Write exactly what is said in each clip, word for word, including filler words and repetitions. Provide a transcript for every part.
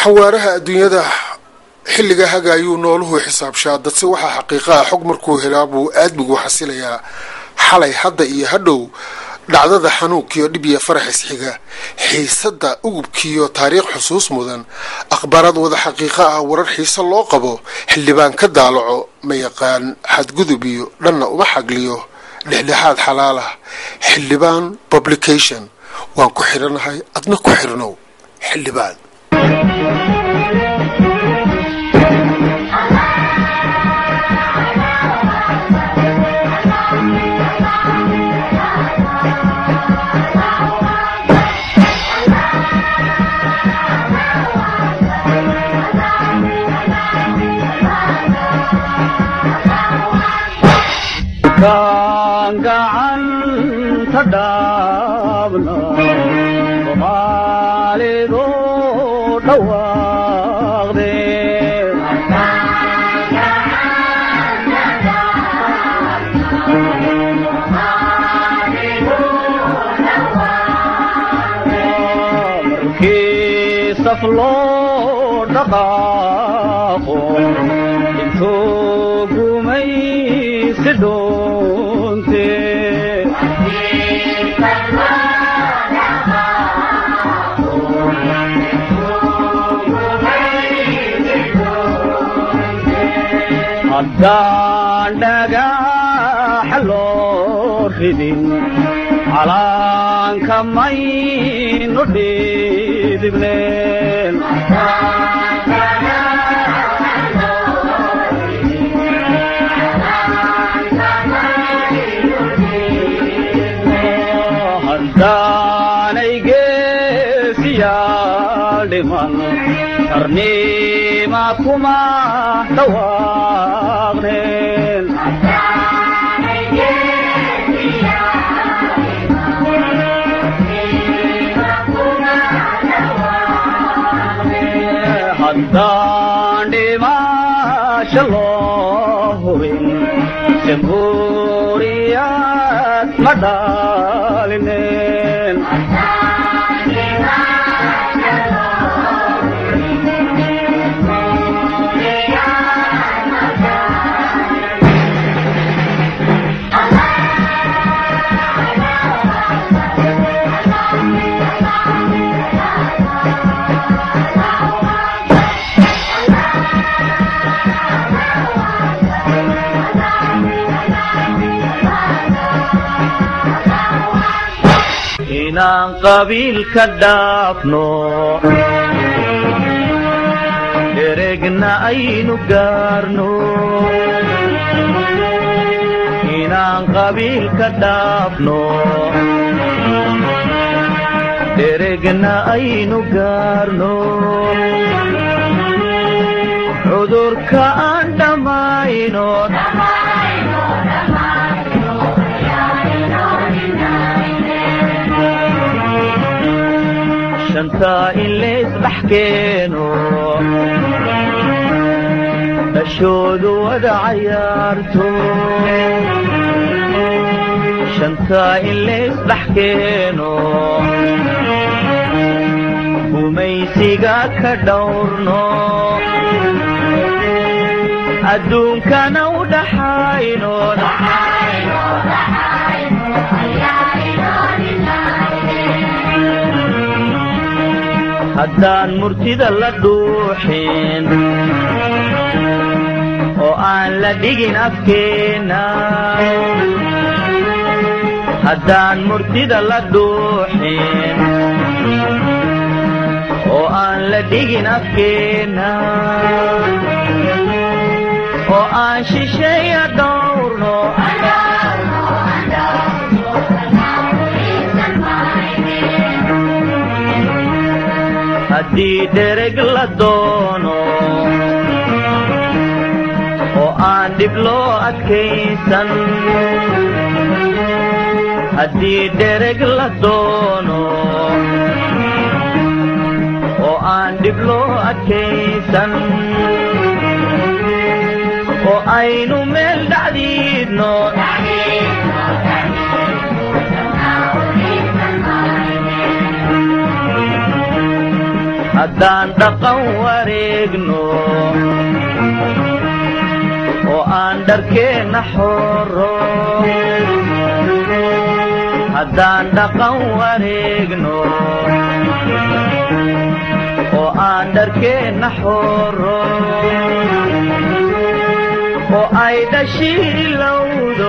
xawaaraha adduunyada xilliga haga ayuu nooluhu xisaabshaa dadse waxa xaqiiqada xog markuu helaa buu aadmigu xasilayaa xalay hadda iyo hadhow dhacdada xanuunkiyo dhib iyo farax isxiga xiisada ugubkiyo taariikh xusuus mudan akhbaarad wada xaqiiqa ah warar xiisa loo qabo xildhibaan ka daalaco ma yaqaan xadgudub iyo dhanna uma xagliyo dhexdhexaad xalaal ah xildhibaan publication waan ku xiranahay adna ku xirnow xildhibaan gacan tadabna Soomaalidu dhawaaqde markii saf loo dhaqaaqo intuu gumaysidho haddaan dhagax loo ridin calaanka maynu dhidibneen haddaanay geesiyaal dhiman tarniima kuma dhawaaqneen haddaan dhimasho loo hubin jamhuuriyad ma dhalineen inaan qabiilka dhaafno dheregna aynu gaarno inaan qabiilka dhaafno dheregna aynu gaarno cudurka aan dhammayno shanta in lees dhaxkeeno dhashoodu wada cayaarto shanta in lees dhaxkeeno gumaysiga ka dhowrno adduunkana u dhaxayno haddaan murtida la dhuuxin oo aan la dhigin afkeena haddaan murtida la dhuuxin oo aan la dhigin afkeena oo aan shisheeya dhowrno haddii dhereg la doono oo aan dhib loo adkaysan haddii dhereg la doono oo aan dhib loo adkaysan oo aynu meel dhacdiidno haddaan dhaqan wareegno oo aan dharkeenna xoro haddaan dhaqan wareegno oo aan dharkeenna xoro oo ay dhashiilowdo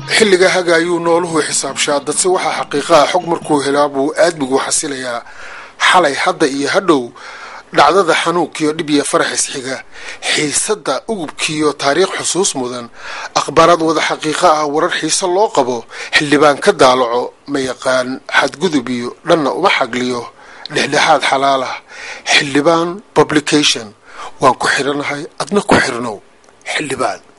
xilliga hagaayuu nooluhu xisaabshaa dadse waxaa xaqiiqaha xog markuu helaa buu aadmigu xasilayaa xalay hadda iyo hadhow dhacdada xanuunkiyo dhib iyo farax isxiga xiisada ugubkiyo taariikh xusuus mudan akhbaarad wada xaqiiqa ah warar xiise loo qabo xildhibaan ka daalaco ma yaqaan xadgudub iyo dhanna uma xagliyo dhexdhexaad xalaal ah xildhibaan publication waan ku xiranahay adna ku xirnow xildhibaan